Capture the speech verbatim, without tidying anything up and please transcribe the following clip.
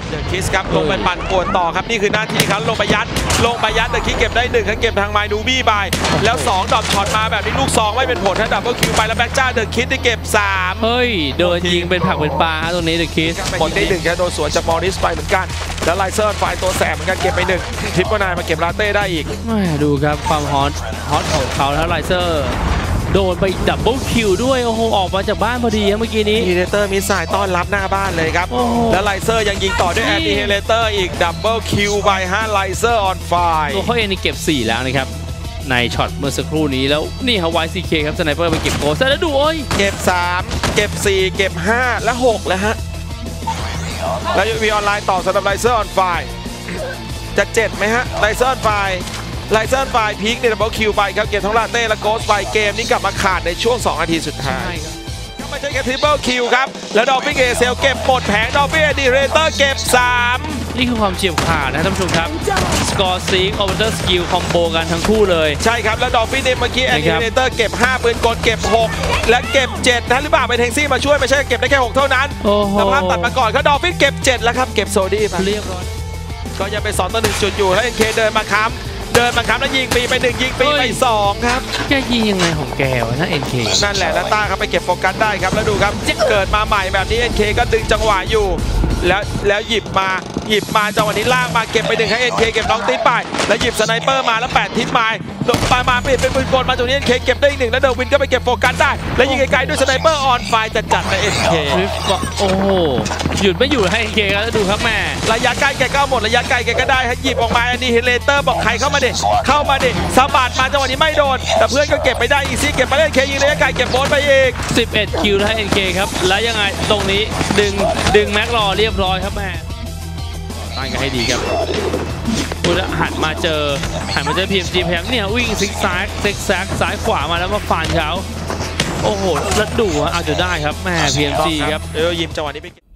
เดอะคิสครับลงไปปั่นป่วนต่อครับนี่คือหน้าที่ครับลงไปยัดลงไปยัดเดอะคิสเก็บได้หนึ่งครับเก็บทางไมนูบี้ไปแล้วสองดรอปช็อตมาแบบนี้ลูกสองไม่เป็นผลถ้าดับเบิลคิวไปแล้วแบ็กจ้าเดอะคิสได้เก็บสามเฮ้ยโดนยิงเป็นผักเป็นปลาตรงนี้เดอะคิสหมดได้หนึ่งครับโดนสวนจากมอริสไปเหมือนกันแล้วไลเซอร์ฝ่ายตัวแสบเหมือนกันเก็บไปหนึ่งทริปเปิลไนน์มาเก็บลาเต้ได้อีกดูครับความฮอตฮอตของเขาแล้วไลเซอร์โดนไปดับเบิลคิวด้วยโอ้โหออกมาจากบ้านพอดีเมื่อกี้นี้ฮีเลเตอร์มิสไซล์ต้อนรับหน้าบ้านเลยครับแล้วไลเซอร์ยังยิงต่อด้วยแอนตี้ฮีเลเตอร์อีกดับเบิลคิวไปฮะไลเซอร์ออนไฟตัวเขาเองนี่เก็บสี่แล้วนะครับในช็อตเมื่อสักครู่นี้แล้วนี่ฮาวายซีเคครับสไนเปอร์ไปเก็บโกสแล้วดูโอ้ยเก็บสามเก็บสี่เก็บห้าและหกแล้วฮะแล้วยูวีออนไลน์ต่อสำหรับไลเซอร์ออนไฟจะเจ็ดไหมฮะไลเซอร์ออนไฟไลเซอร์ไฟพีคในดับเบิลคิวไปครับเก็บทั้งลาเต้และโกสไปเกมนี้กลับมาขาดในช่วงสองนาทีสุดท้ายก็ไม่ใช่แค่ทริปเปิลคิวครับแล้วดอฟฟี่เอเซลเก็บหมดแผงดอฟฟี่เอดีเรเตอร์เก็บสามนี่คือความเฉียบขาดนะท่านผู้ชมครับสกอร์ซิงโอเวอร์สกิลคอมโบกันทั้งคู่เลยใช่ครับแล้วดอฟฟี่เมื่อกี้แอนดี้เรเตอร์เก็บห้าปืนกลเก็บหกและเก็บเจ็ดนะหรือเปล่าไปเทงซี่มาช่วยไม่ใช่เก็บได้แค่หกเท่านั้นแต่ภาพตัดมาก่อนเขาดอฟฟี่เก็บเจ็ดแล้วครับเก็บโซดี้ไปเรียบร้อยก็ยังไปสองต่อหนึ่งจุดอยู่แล้วเอ็นเคเดินมาค้ำเดินมาค้ำแล้วยิงปีไปหนึ่งยิงปีไปสองครับแกยิงยังไงของแกวะนะเอ็นเคนั่นแหละแล้วต้าครับไปเก็บโฟกัสได้ครับแล้วดูครับเกิดมาใหม่แบบนี้เอ็นเคก็ดึงจังหวะอยู่แล้วแล้วหยิบมาหยิบมาจังหวะนี้ล่างมาเก็บไปหนึ่งให้เอ็นเคเก็บน้องตีไปแล้วหยิบสไนเปอร์มาแล้วแปดทิปมาลงไปมาเปลี่ยนเป็นปืนกลมาตรงนี้เอ็นเคเก็บได้อีกหนึ่งแล้วเดวินก็ไปเก็บโฟกัสได้แล้วยิงไกลๆด้วยสไนเปอร์ออนไฟจะจัดในเอ็นเคโอ้โหหยุดไม่อยู่ให้เอ็นเคแล้วดูครับแม่ระยะใกล้แกก็หมดระยะไกลแกก็ได้ให้หยิบออกมาอันนี้เฮเลเตอร์บอกใครเข้ามาเด็เข้ามาเด็สะบัดมาจังหวะนี้ไม่โดนแต่เพื่อนก็เก็บไปได้อีซี่เก็บไปเล่นเคยิงระยะไกลเก็บโบนไปอีกสิบเอ็ดคิวให้เอ็นเคครับแล้วยังไงตรงนี้ดึงดึงแม็กรอเรียบร้อยครับแม่ตั้งกันให้ดีครับคุณหันมาเจอหันมาเจอพีเอ็มจีพยายามเนี่ยวิ่งซิกแซกซิกแซกซ้ายขวามาแล้วมาฟันเขาโอ้โหแล้วดูเอาจะได้ครับแม่พีเอ็มจีครับเออยิมจังหวะนี้ไป